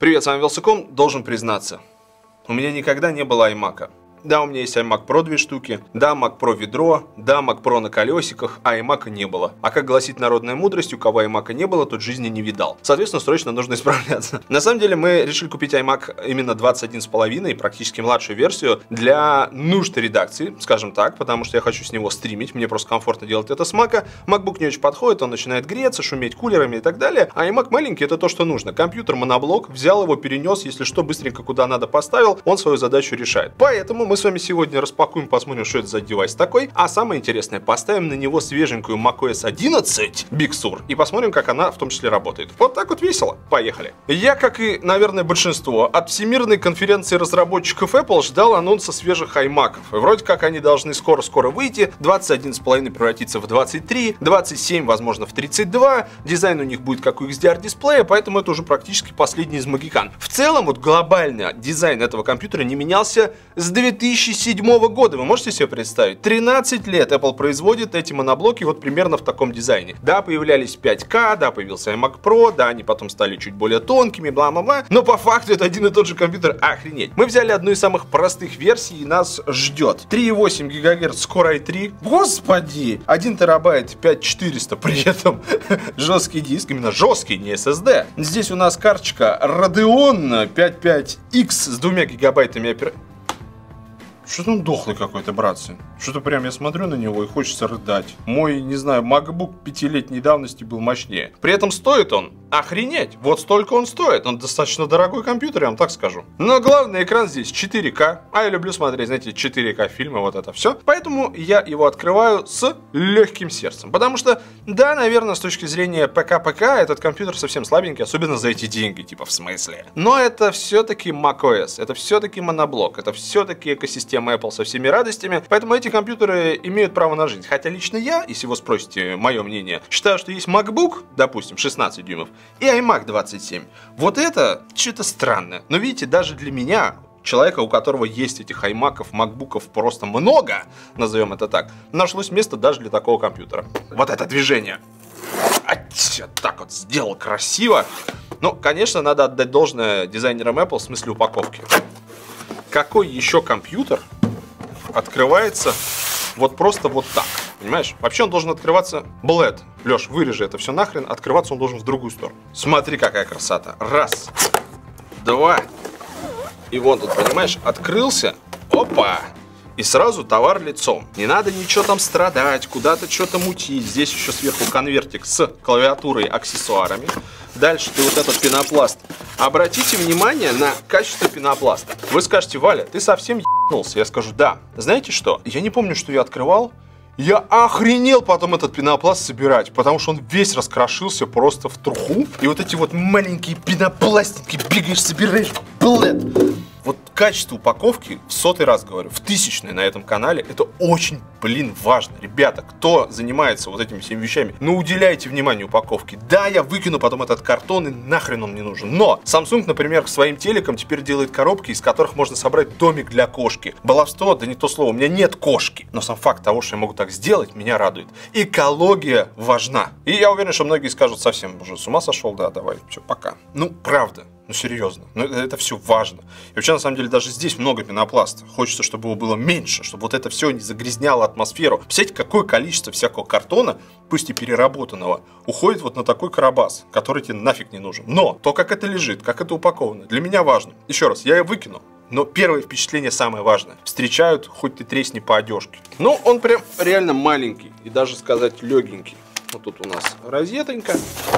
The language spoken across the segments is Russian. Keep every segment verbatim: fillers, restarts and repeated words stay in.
Привет, с вами Велсаком. Должен признаться, у меня никогда не было iMac. Да, у меня есть iMac Pro две штуки, да, Mac Pro ведро, да, Mac Pro на колесиках, а iMac не было. А как гласит народная мудрость, у кого iMac не было, тот жизни не видал. Соответственно, срочно нужно исправляться. На самом деле, мы решили купить iMac именно двадцать один с половиной, практически младшую версию, для нужд редакции, скажем так, потому что я хочу с него стримить, мне просто комфортно делать это с Mac. MacBook не очень подходит, он начинает греться, шуметь кулерами и так далее, а iMac маленький, это то, что нужно. Компьютер моноблок, взял его, перенес, если что, быстренько куда надо поставил, он свою задачу решает. Поэтому мы с вами сегодня распакуем, посмотрим, что это за девайс такой. А самое интересное, поставим на него свеженькую macOS одиннадцать Big Sur и посмотрим, как она в том числе работает. Вот так вот весело. Поехали. Я, как и, наверное, большинство, от Всемирной конференции разработчиков Apple ждал анонса свежих iMac'ов. И вроде как они должны скоро-скоро выйти. двадцать один с половиной превратится в двадцать три, двадцать семь, возможно, в тридцать два. Дизайн у них будет как у икс ди ар-дисплея, поэтому это уже практически последний из магикан. В целом, вот глобально дизайн этого компьютера не менялся с две тысячи седьмого года. Вы можете себе представить? тринадцать лет Apple производит эти моноблоки вот примерно в таком дизайне. Да, появлялись пять ка, да, появился iMac Pro, да, они потом стали чуть более тонкими, бла-бла-бла. Но по факту это один и тот же компьютер. Охренеть. Мы взяли одну из самых простых версий и нас ждет. три и восемь гигагерц Core ай три. Господи! один терабайт, пять тысяч четыреста, при этом жесткий диск, именно жесткий, не эс эс ди. Здесь у нас карточка Radeon пять пять икс с двумя гигабайтами оперативки. Что-то он дохлый какой-то, братцы. Что-то прям я смотрю на него и хочется рыдать. Мой, не знаю, MacBook пятилетней давности был мощнее. При этом стоит он охренеть. Вот столько он стоит. Он достаточно дорогой компьютер, я вам так скажу. Но главный экран здесь четыре ка. А я люблю смотреть, знаете, четыре ка фильмы, вот это все. Поэтому я его открываю с легким сердцем. Потому что, да, наверное, с точки зрения ПК-ПК, этот компьютер совсем слабенький, особенно за эти деньги, типа в смысле. Но это все-таки macOS, это все-таки моноблок, это все-таки экосистема Apple со всеми радостями, поэтому эти компьютеры имеют право на жизнь. Хотя лично я, если вы спросите мое мнение, считаю, что есть MacBook, допустим, шестнадцать дюймов, и iMac двадцать семь. Вот это что-то странное. Но видите, даже для меня, человека, у которого есть этих iMac'ов, MacBook'ов просто много, назовем это так, нашлось место даже для такого компьютера. Вот это движение. Ать, так вот сделал красиво. Ну, конечно, надо отдать должное дизайнерам Apple в смысле упаковки. Какой еще компьютер открывается вот просто вот так, понимаешь? Вообще он должен открываться блэд. Леш, вырежи это все нахрен, открываться он должен в другую сторону. Смотри, какая красота. Раз, два, и вот тут, понимаешь, открылся, опа, и сразу товар лицом. Не надо ничего там страдать, куда-то что-то мутить. Здесь еще сверху конвертик с клавиатурой и аксессуарами. Дальше ты вот этот пенопласт. Обратите внимание на качество пенопласта. Вы скажете: Валя, ты совсем ебнулся. Я скажу: да. Знаете что? Я не помню, что я открывал. Я охренел потом этот пенопласт собирать, потому что он весь раскрошился просто в труху. И вот эти вот маленькие пенопластики бегаешь, собираешь, блэд. Вот качество упаковки, в сотый раз говорю, в тысячный на этом канале, это очень, блин, важно. Ребята, кто занимается вот этими всеми вещами, ну уделяйте внимание упаковке. Да, я выкину потом этот картон, и нахрен он не нужен. Но Samsung, например, к своим телекам теперь делает коробки, из которых можно собрать домик для кошки. Баловство, да не то слово, у меня нет кошки. Но сам факт того, что я могу так сделать, меня радует. Экология важна. И я уверен, что многие скажут: совсем уже с ума сошел, да, давай, все, пока. Ну, правда. Ну, серьезно, ну, это все важно. И вообще, на самом деле, даже здесь много пенопласта. Хочется, чтобы его было меньше, чтобы вот это все не загрязняло атмосферу. Представляете, какое количество всякого картона, пусть и переработанного, уходит вот на такой карабас, который тебе нафиг не нужен. Но то, как это лежит, как это упаковано, для меня важно. Еще раз, я ее выкину. Но первое впечатление самое важное. Встречают, хоть ты тресни по одежке. Ну, он прям реально маленький и даже сказать легенький. Вот тут у нас розетонька.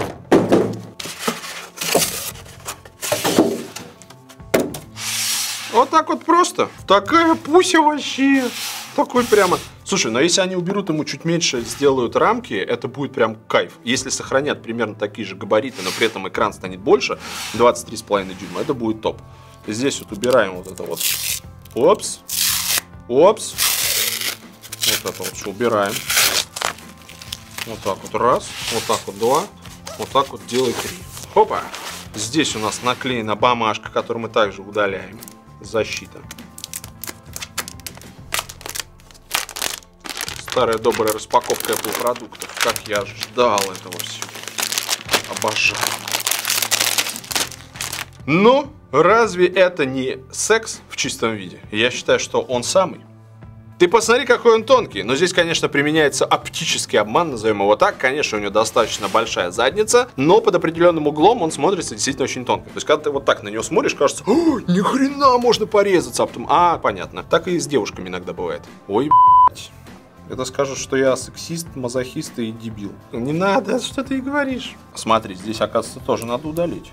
Вот так вот просто. Такая пуся вообще. Такой прямо. Слушай, но если они уберут ему чуть меньше, сделают рамки, это будет прям кайф. Если сохранят примерно такие же габариты, но при этом экран станет больше, двадцать три с половиной дюйма, это будет топ. Здесь вот убираем вот это вот. Опс. Опс. Вот это вот все убираем. Вот так вот раз. Вот так вот два. Вот так вот делай три. Хопа. Здесь у нас наклеена бумажка, которую мы также удаляем. Защита. Старая добрая распаковка Apple продуктов. Как я ждал этого всего. Обожаю. Ну, разве это не секс в чистом виде? Я считаю, что он самый. Ты посмотри, какой он тонкий. Но здесь, конечно, применяется оптический обман, назовем его так. Конечно, у него достаточно большая задница, но под определенным углом он смотрится действительно очень тонко. То есть, когда ты вот так на него смотришь, кажется, о, ни хрена можно порезаться. А потом, а, понятно. Так и с девушками иногда бывает. Ой, блядь. Это скажут, что я сексист, мазохист и дебил. Не надо, что ты и говоришь. Смотри, здесь, оказывается, тоже надо удалить.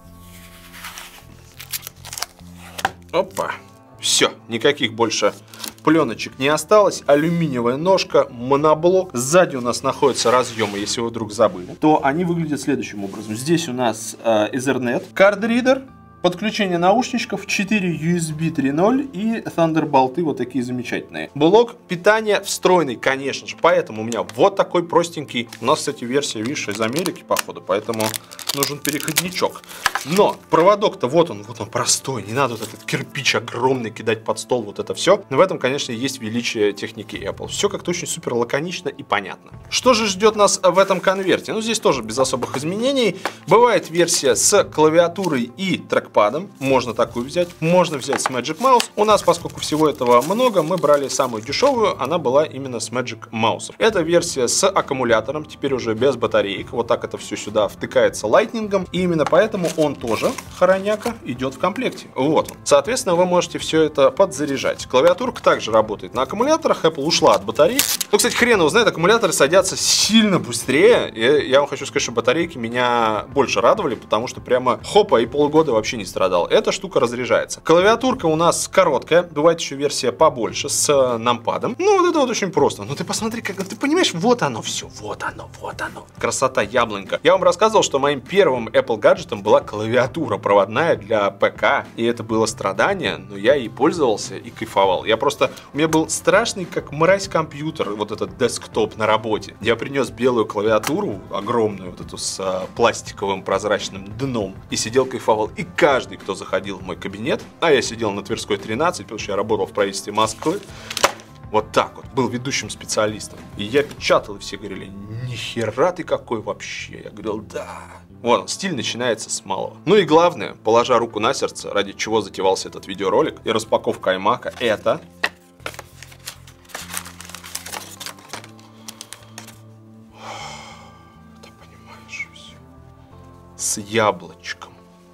Опа. Все, никаких больше пленочек не осталось. Алюминиевая ножка, моноблок. Сзади у нас находятся разъемы, если вы вдруг забыли. То они выглядят следующим образом. Здесь у нас э, Ethernet, кард-ридер, подключение наушничков, четыре ю эс би три ноль и Thunderbolt, вот такие замечательные. Блок питания встроенный, конечно же, поэтому у меня вот такой простенький. У нас, кстати, версия, видишь, из Америки, походу, поэтому нужен переходничок. Но проводок-то вот он, вот он простой, не надо вот этот кирпич огромный кидать под стол, вот это все. Но в этом, конечно, есть величие техники Apple. Все как-то очень супер лаконично и понятно. Что же ждет нас в этом конверте? Ну, здесь тоже без особых изменений. Бывает версия с клавиатурой и трекпадом. Можно такую взять. Можно взять с Magic Mouse. У нас, поскольку всего этого много, мы брали самую дешевую. Она была именно с Magic Mouse. Это версия с аккумулятором, теперь уже без батареек. Вот так это все сюда втыкается лайтнингом. И именно поэтому он тоже, хороняка, идет в комплекте. Вот он. Соответственно, вы можете все это подзаряжать. Клавиатурка также работает на аккумуляторах. Apple ушла от батареи. Ну, кстати, хрен его знает, аккумуляторы садятся сильно быстрее. И я вам хочу сказать, что батарейки меня больше радовали, потому что прямо хопа и полгода вообще не страдал. Эта штука разряжается. Клавиатурка у нас короткая. Бывает еще версия побольше с нампадом. Ну, вот это вот очень просто. Ну, ты посмотри, как ты понимаешь, вот оно все. Вот оно, вот оно. Красота, яблонька. Я вам рассказывал, что моим первым Apple гаджетом была клавиатура проводная для ПК. И это было страдание, но я ей пользовался и кайфовал. Я просто... У меня был страшный, как мразь, компьютер, вот этот десктоп на работе. Я принес белую клавиатуру, огромную, вот эту с а, пластиковым прозрачным дном, и сидел, кайфовал. И каждый, кто заходил в мой кабинет, а я сидел на Тверской тринадцать, потому что я работал в правительстве Москвы, вот так вот, был ведущим специалистом. И я печатал, и все говорили, нихера ты какой вообще. Я говорил, да. Вот он, стиль начинается с малого. Ну и главное, положа руку на сердце, ради чего затевался этот видеоролик и распаковка iMac, это... Ты понимаешь, все. С яблочком.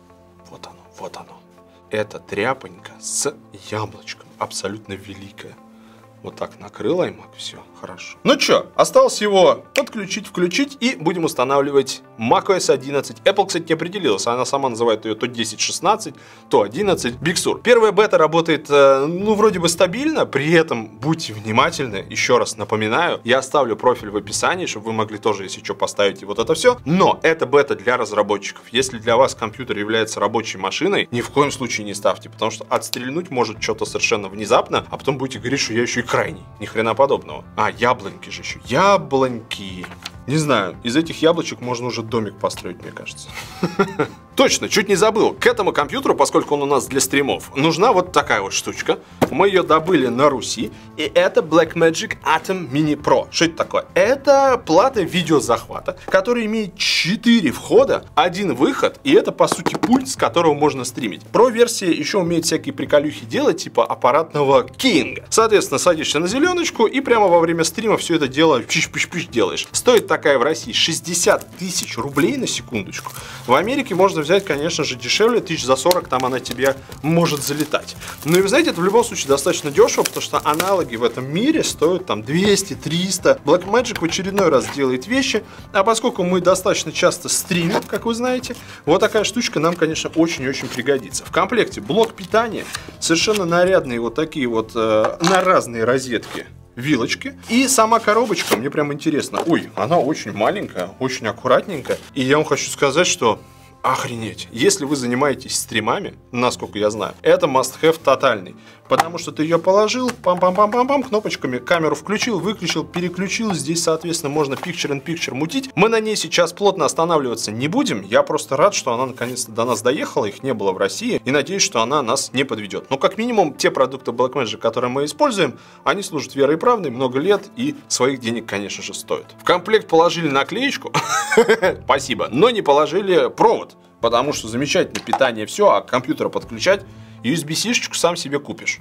Вот оно, вот оно. Это тряпонька с яблочком. Абсолютно великая. Вот так накрыл iMac, все, хорошо. Ну что, осталось его подключить, включить и будем устанавливать macOS одиннадцать. Apple, кстати, не определилась, она сама называет ее то десять шестнадцать, то одиннадцать. Big Sur. Первая бета работает, ну, вроде бы стабильно, при этом будьте внимательны, еще раз напоминаю, я оставлю профиль в описании, чтобы вы могли тоже, если что, поставить и вот это все. Но это бета для разработчиков. Если для вас компьютер является рабочей машиной, ни в коем случае не ставьте, потому что отстрельнуть может что-то совершенно внезапно, а потом будете говорить, что я еще и крайний. Ни хрена подобного. А, яблоньки же еще. Яблоньки. Не знаю, из этих яблочек можно уже домик построить, мне кажется. Точно, чуть не забыл. К этому компьютеру, поскольку он у нас для стримов, нужна вот такая вот штучка. Мы ее добыли на Руси. И это Blackmagic Atom Mini Pro. Что это такое? Это плата видеозахвата, которая имеет четыре входа, один выход. И это, по сути, пульт, с которого можно стримить. Pro-версия еще умеет всякие приколюхи делать, типа аппаратного кинга. Соответственно, садишься на зеленочку и прямо во время стрима все это дело пиш-пиш-пиш делаешь. Стоит такая в России шестьдесят тысяч рублей на секундочку. В Америке можно взять, конечно же, дешевле, тысяч за сорок, там она тебе может залетать. Ну и вы знаете, это в любом случае достаточно дешево, потому что аналоги в этом мире стоят там двести триста. Blackmagic в очередной раз делает вещи, а поскольку мы достаточно часто стримим, как вы знаете, вот такая штучка нам, конечно, очень-очень пригодится. В комплекте блок питания, совершенно нарядные вот такие вот э, на разные розетки вилочки. И сама коробочка, мне прям интересно. Ой, она очень маленькая, очень аккуратненькая. И я вам хочу сказать, что охренеть. Если вы занимаетесь стримами, насколько я знаю, это must-have тотальный. Потому что ты ее положил, пам-пам-пам-пам-пам, кнопочками, камеру включил, выключил, переключил. Здесь, соответственно, можно picture-in-picture мутить. Мы на ней сейчас плотно останавливаться не будем. Я просто рад, что она наконец-то до нас доехала, их не было в России. И надеюсь, что она нас не подведет. Но как минимум, те продукты Blackmagic, которые мы используем, они служат верой и правдой много лет и своих денег, конечно же, стоят. В комплект положили наклеечку, спасибо, но не положили провод. Потому что замечательное питание, все, а к компьютеру подключать ю эс би-сишечку сам себе купишь.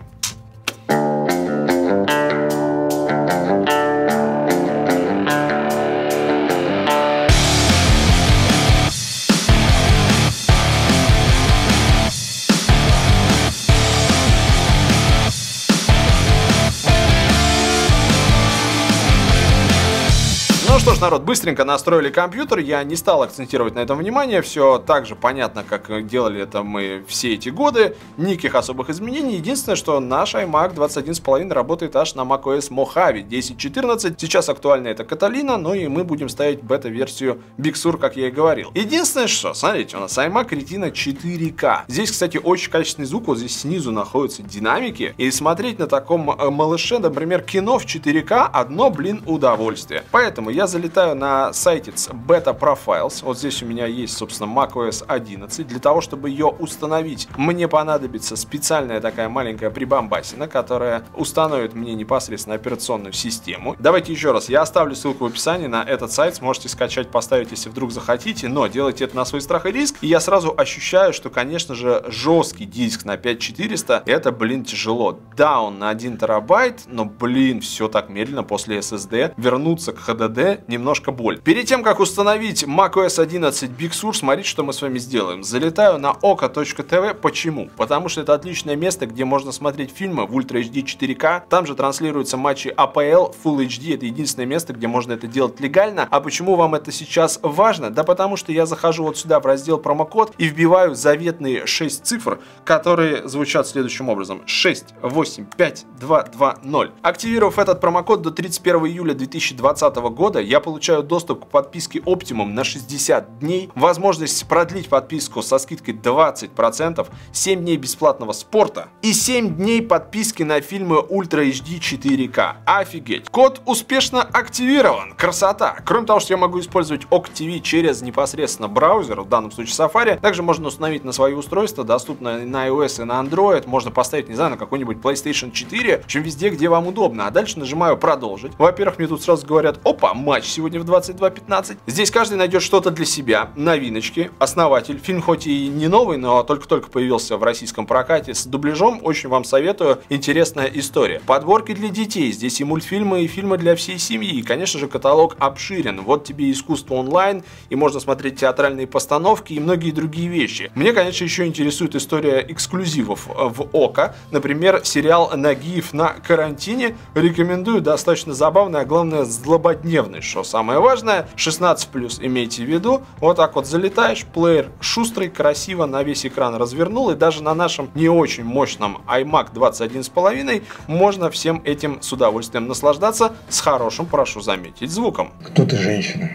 Ну что ж, народ, быстренько настроили компьютер, я не стал акцентировать на этом внимание, все так же понятно, как делали это мы все эти годы, никаких особых изменений. Единственное, что наш iMac двадцать один с половиной работает аж на macOS Mojave десять четырнадцать, сейчас актуально это Catalina, но и мы будем ставить бета-версию Big Sur, как я и говорил. Единственное, что, смотрите, у нас iMac Retina четыре ка, здесь, кстати, очень качественный звук, вот здесь снизу находятся динамики, и смотреть на таком малыше, например, кино в четыре ка, одно, блин, удовольствие. Поэтому я залетаю на сайте Beta Profiles. Вот здесь у меня есть, собственно, macOS одиннадцать. Для того, чтобы ее установить, мне понадобится специальная такая маленькая прибамбасина, которая установит мне непосредственно операционную систему. Давайте еще раз. Я оставлю ссылку в описании на этот сайт. Сможете скачать, поставить, если вдруг захотите. Но делайте это на свой страх и риск. И я сразу ощущаю, что, конечно же, жесткий диск на пять тысяч четыреста, это, блин, тяжело. Да, он на один терабайт, но, блин, все так медленно после эс эс ди. Вернуться к эйч ди ди немножко боль. Перед тем, как установить macOS одиннадцать Big Sur, смотрите, что мы с вами сделаем. Залетаю на ока точка ти ви. Почему? Потому что это отличное место, где можно смотреть фильмы в Ultra эйч ди четыре ка. Там же транслируются матчи эй пи эл, Full эйч ди. Это единственное место, где можно это делать легально. А почему вам это сейчас важно? Да потому что я захожу вот сюда в раздел промокод и вбиваю заветные шесть цифр, которые звучат следующим образом. шесть восемь пять два два ноль. Активировав этот промокод до тридцать первого июля две тысячи двадцатого года, я получаю доступ к подписке Optimum на шестьдесят дней, возможность продлить подписку со скидкой двадцать процентов, семь дней бесплатного спорта и семь дней подписки на фильмы Ultra эйч ди четыре ка. Офигеть! Код успешно активирован. Красота! Кроме того, что я могу использовать ок ти ви через непосредственно браузер, в данном случае Safari, также можно установить на свое устройство, доступно на iOS и на Android, можно поставить, не знаю, на какой-нибудь PlayStation четыре, в общем, везде, где вам удобно. А дальше нажимаю продолжить. Во-первых, мне тут сразу говорят, опа, матч сегодня в двадцать два пятнадцать. Здесь каждый найдет что-то для себя, новиночки, основатель. Фильм хоть и не новый, но только-только появился в российском прокате с дубляжом, очень вам советую, интересная история. Подборки для детей, здесь и мультфильмы, и фильмы для всей семьи, и, конечно же, каталог обширен. Вот тебе искусство онлайн, и можно смотреть театральные постановки и многие другие вещи. Мне, конечно, еще интересует история эксклюзивов в ОКО, например, сериал «Нагиев на карантине». Рекомендую, достаточно забавный, а главное, злободневный, что самое важное, шестнадцать плюс имейте в виду. Вот так вот залетаешь, плеер шустрый, красиво на весь экран развернул, и даже на нашем не очень мощном iMac двадцать один с половиной можно всем этим с удовольствием наслаждаться, с хорошим, прошу заметить, звуком. Кто ты, женщина?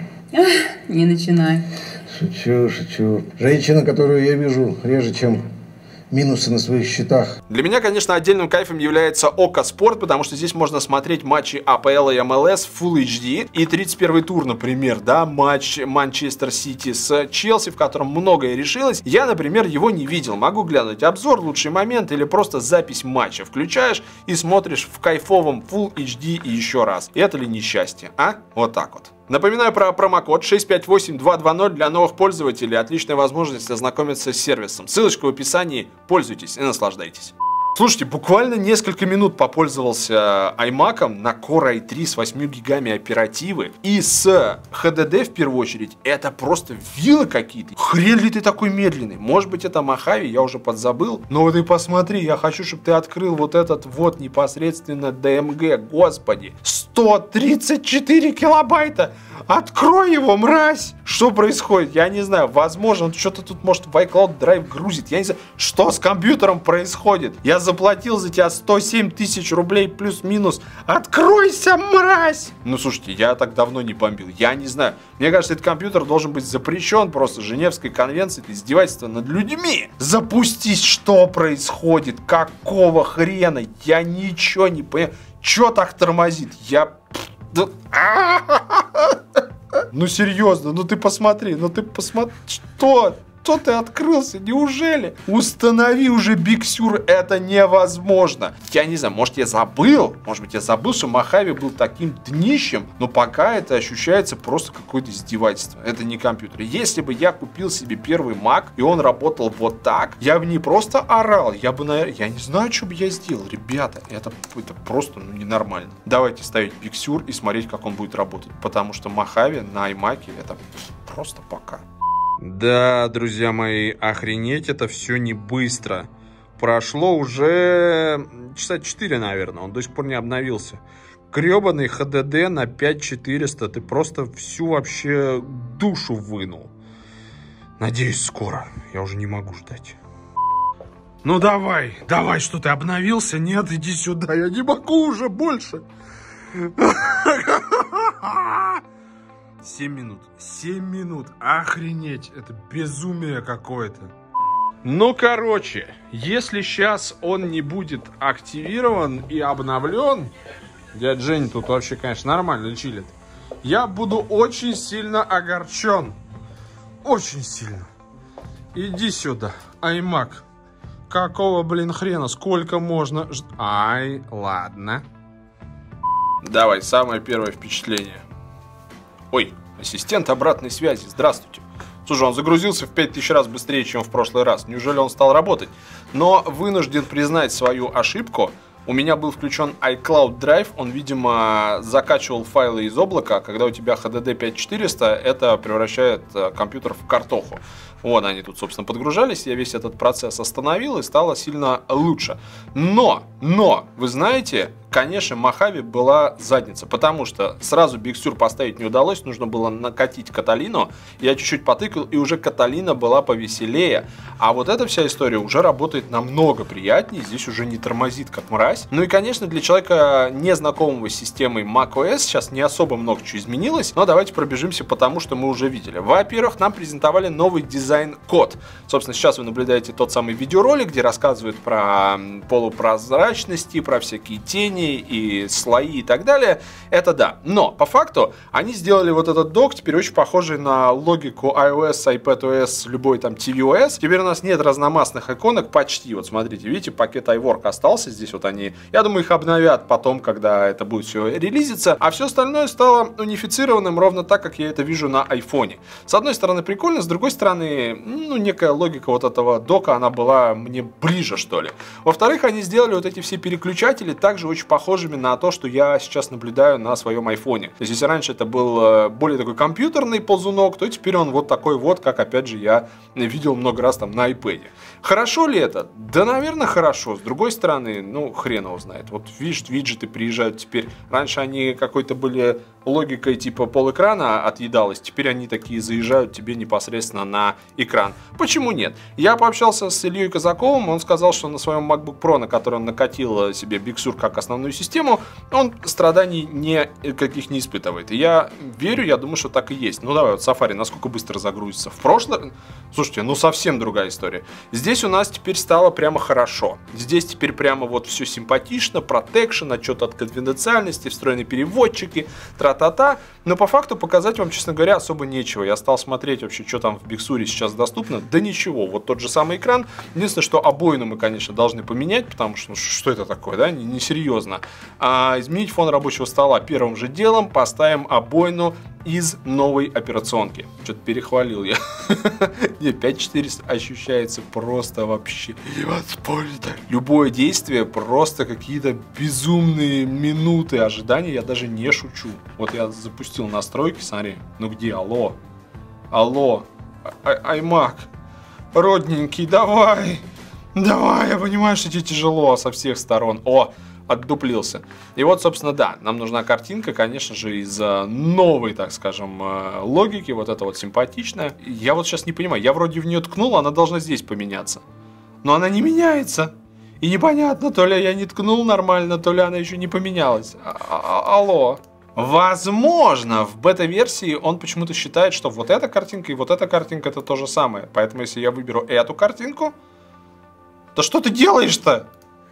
Не начинай. Шучу, шучу. Женщина, которую я вижу реже, чем минусы на своих счетах. Для меня, конечно, отдельным кайфом является ОКО Спорт, потому что здесь можно смотреть матчи эй пи эл и эм эл эс Full эйч ди. И тридцать первый тур, например, да, матч Манчестер Сити с Челси, в котором многое решилось. Я, например, его не видел. Могу глянуть обзор, лучший момент или просто запись матча. Включаешь и смотришь в кайфовом Full эйч ди и еще раз. Это ли несчастье, а? Вот так вот. Напоминаю про промокод шесть пять восемь два два ноль для новых пользователей. Отличная возможность ознакомиться с сервисом. Ссылочка в описании. Пользуйтесь и наслаждайтесь. Слушайте, буквально несколько минут попользовался iMac на Core ай три с восьмью гигами оперативы и с эйч ди ди в первую очередь. Это просто вилы какие-то. Хрен ли ты такой медленный? Может быть, это Mojave, я уже подзабыл. Но ты посмотри, я хочу, чтобы ты открыл вот этот вот непосредственно ди эм джи. Господи, сто тридцать четыре килобайта! Открой его, мразь! Что происходит? Я не знаю. Возможно, он что-то тут, может, в iCloud Drive грузит. Я не знаю, что с компьютером происходит. Я заплатил за тебя сто семь тысяч рублей плюс-минус. Откройся, мразь! Ну, слушайте, я так давно не бомбил. Я не знаю. Мне кажется, этот компьютер должен быть запрещен просто Женевской конвенцией. Это издевательство над людьми. Запустись, что происходит? Какого хрена? Я ничего не понимаю. Че так тормозит? Я... Ну серьезно, ну ты посмотри, ну ты посмотри, что? Что ты открылся? Неужели? Установи уже Big Sur, это невозможно. Я не знаю, может я забыл, может быть я забыл, что Мохаве был таким днищем, но пока это ощущается просто какое-то издевательство. Это не компьютер. Если бы я купил себе первый Mac, и он работал вот так, я бы не просто орал, я бы, наверное, я не знаю, что бы я сделал. Ребята, это, это просто ну, ненормально. Давайте ставить Big Sur и смотреть, как он будет работать, потому что Мохаве на iMac это просто пока. Да, друзья мои, охренеть, это все не быстро. Прошло уже часа четыре, наверное, он до сих пор не обновился. Гребаный эйч ди ди на пять тысяч четыреста, ты просто всю вообще душу вынул. Надеюсь, скоро, я уже не могу ждать. Ну давай, давай, что ты обновился? Нет, иди сюда, я не могу уже больше. семь минут. семь минут. Охренеть. Это безумие какое-то. Ну, короче, если сейчас он не будет активирован и обновлен, дядя Женя тут вообще, конечно, нормально чилит, я буду очень сильно огорчен. Очень сильно. Иди сюда, iMac. Какого, блин, хрена? Сколько можно? Ж... Ай, ладно. Давай, самое первое впечатление. Ой, ассистент обратной связи, здравствуйте. Слушай, он загрузился в пять тысяч раз быстрее, чем в прошлый раз. Неужели он стал работать? Но вынужден признать свою ошибку. У меня был включен iCloud Drive, он, видимо, закачивал файлы из облака. Когда у тебя эйч ди ди пять тысяч четыреста, это превращает компьютер в картоху. Вот они тут, собственно, подгружались. Я весь этот процесс остановил и стало сильно лучше. Но, но, вы знаете, конечно, Мохаве была задница, потому что сразу Big Sur поставить не удалось, нужно было накатить Каталину. Я чуть-чуть потыкал, и уже Каталина была повеселее. А вот эта вся история уже работает намного приятнее, здесь уже не тормозит как мразь. Ну и, конечно, для человека, не знакомого с системой macOS, сейчас не особо много чего изменилось, но давайте пробежимся по тому, что мы уже видели. Во-первых, нам презентовали новый дизайн-код. Собственно, сейчас вы наблюдаете тот самый видеоролик, где рассказывают про полупрозрачности, про всякие тени и слои и так далее. Это да. Но, по факту, они сделали вот этот док, теперь очень похожий на логику iOS, iPadOS, любой там tvOS. Теперь у нас нет разномастных иконок почти. Вот смотрите, видите, пакет iWork остался здесь, вот они. Я думаю, их обновят потом, когда это будет все релизиться. А все остальное стало унифицированным ровно так, как я это вижу на айфоне. С одной стороны прикольно, с другой стороны, ну, некая логика вот этого дока, она была мне ближе, что ли. Во-вторых, они сделали вот эти все переключатели также очень похожими на то, что я сейчас наблюдаю на своем айфоне. То есть, если раньше это был более такой компьютерный ползунок, то теперь он вот такой вот, как, опять же, я видел много раз там на iPad. Хорошо ли это? Да, наверное, хорошо. С другой стороны, ну, хрен его знает. Вот видишь, виджеты приезжают теперь. Раньше они какой-то были логикой типа полэкрана отъедалось, теперь они такие заезжают тебе непосредственно на экран. Почему нет? Я пообщался с Ильей Казаковым, он сказал, что на своем MacBook Pro, на который он накатил себе Big Sur как основную систему, он страданий никаких не испытывает. И я верю, я думаю, что так и есть. Ну давай, вот Safari, насколько быстро загрузится. В прошлом, слушайте, ну совсем другая история. Здесь у нас теперь стало прямо хорошо. Здесь теперь прямо вот все симпатично, протекшн, отчет от конфиденциальности, встроенные переводчики, тра-та-та. Но по факту показать вам, честно говоря, особо нечего. Я стал смотреть вообще, что там в Big Sur сейчас доступно. Да ничего, вот тот же самый экран. Единственное, что обоину мы, конечно, должны поменять, потому что, ну, что это такое, да, несерьезно. А изменить фон рабочего стола первым же делом, поставим обоину из новой операционки. Что-то перехвалил я. Не, пять тысяч четыреста ощущается просто вообще невозможно. Любое действие просто какие-то безумные минуты ожидания. Я даже не шучу. Вот я запустил настройки, смотри. Ну где? Алло. Алло. iMac. Родненький, давай. Давай, я понимаю, что тебе тяжело со всех сторон. О, отдуплился. И вот, собственно, да, нам нужна картинка, конечно же, из новой, так скажем, логики, вот это вот симпатичная. Я вот сейчас не понимаю, я вроде в нее ткнул, она должна здесь поменяться. Но она не меняется. И непонятно, то ли я не ткнул нормально, то ли она еще не поменялась. А-а-а- алло. Возможно, в бета-версии он почему-то считает, что вот эта картинка и вот эта картинка это то же самое. Поэтому, если я выберу эту картинку, то что ты делаешь-то?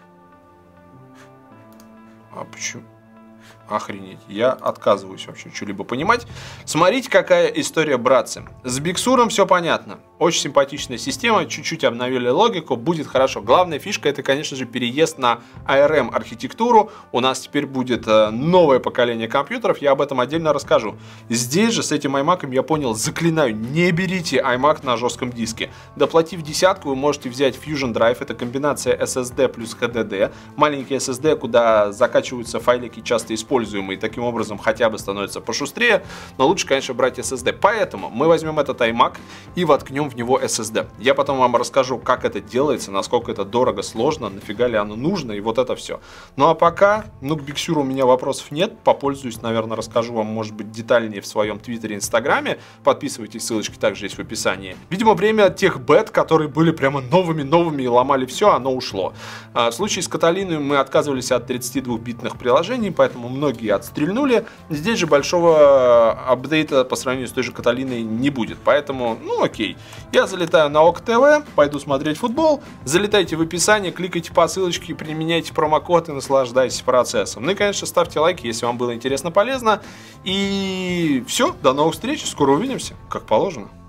А почему? Охренеть. Я отказываюсь вообще что-либо понимать. Смотрите, какая история, братцы. С Big Sur все понятно. Очень симпатичная система, чуть-чуть обновили логику, будет хорошо. Главная фишка — это, конечно же, переезд на эй ар эм архитектуру. У нас теперь будет новое поколение компьютеров, я об этом отдельно расскажу. Здесь же с этим iMac я понял, заклинаю, не берите iMac на жестком диске. Доплатив десятку, вы можете взять Fusion Drive, это комбинация эс эс ди плюс эйч ди ди. Маленький эс эс ди, куда закачиваются файлики часто используемые, таким образом хотя бы становится пошустрее, но лучше, конечно, брать эс эс ди. Поэтому мы возьмем этот iMac и воткнем в него эс эс ди. Я потом вам расскажу, как это делается, насколько это дорого, сложно, нафига ли оно нужно и вот это все. Ну а пока, ну к Биксюру у меня вопросов нет, попользуюсь, наверное, расскажу вам, может быть, детальнее в своем твиттере, инстаграме. Подписывайтесь, ссылочки также есть в описании. Видимо, время тех бет, которые были прямо новыми-новыми и ломали все, оно ушло. В случае с Каталиной мы отказывались от тридцатидвухбитных приложений, поэтому многие отстрельнули. Здесь же большого апдейта по сравнению с той же Каталиной не будет, поэтому, ну окей. Я залетаю на ОК ТВ, пойду смотреть футбол, залетайте в описание, кликайте по ссылочке, применяйте промокод и наслаждайтесь процессом. Ну и, конечно, ставьте лайки, если вам было интересно, полезно. И все, до новых встреч, скоро увидимся, как положено.